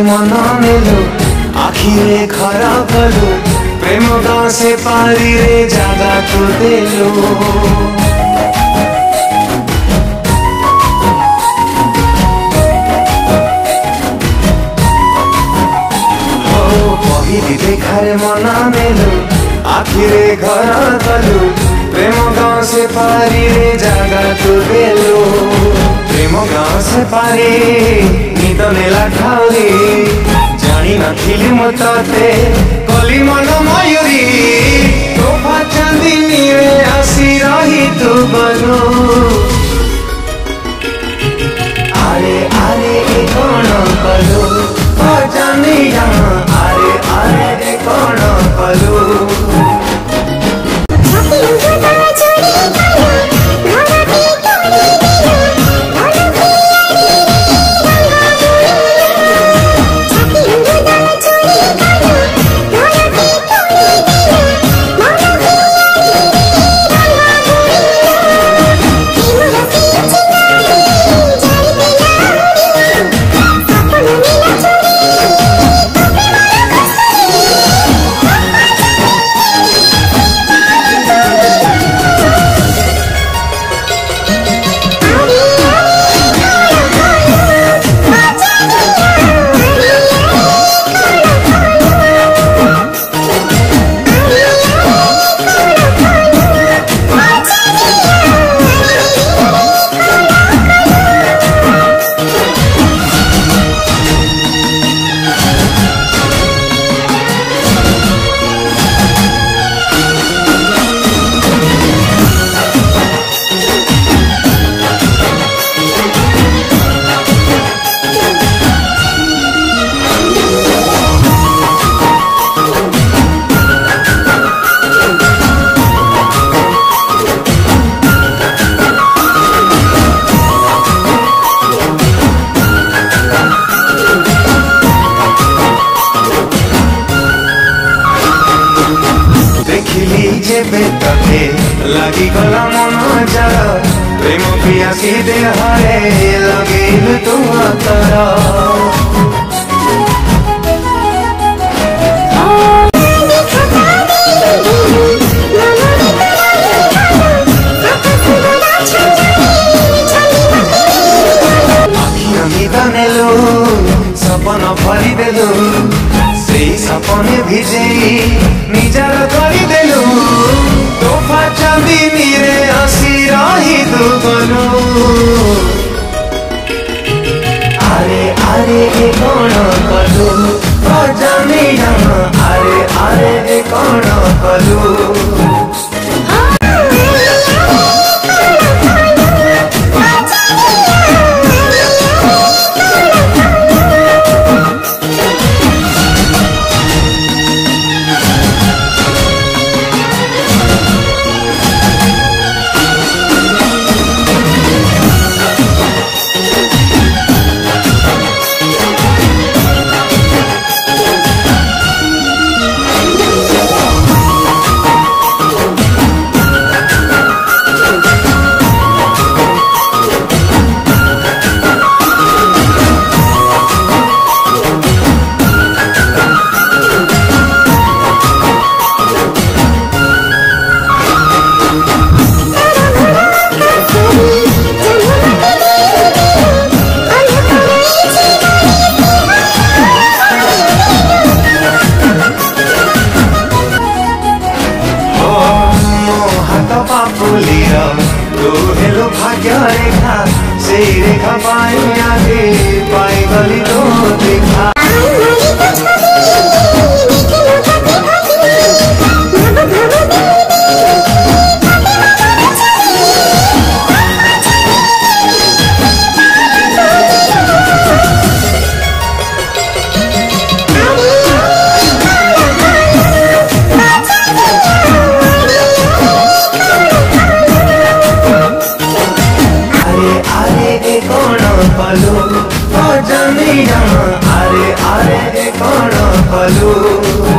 मन नेलु आखिरे घर गलु प्रेम गाँव से पारी रे जागा तो देलु पहली देखारे मन नेलु आखिरे घर गलु प्रेम गाँव से पारी रे जागा तो देलु प्रेम गाँव से पारी निद नेला ठाउरी जानी नथिली मु तते कली मन मयूरी तोफा चांदनी रे आसी रही तू गलु आरे आरे ए कौन कलु जानी आरे आरे ए कौन कलु लगी गला मन जल प्रेम पियासी देहरे लगेल तुम तरा सपन भरी देलु से सपने भिजे निजार करी देलु तोफा चांदनी रे हसी रही तू गलु आरे आरे ए कौन कलु जानी आरे आरे ए कौन कलु तू हेलो भाग्य रेखा से रेखा पाई आगे पाई गली तो देखा जानी आरे आरे कौन कलु।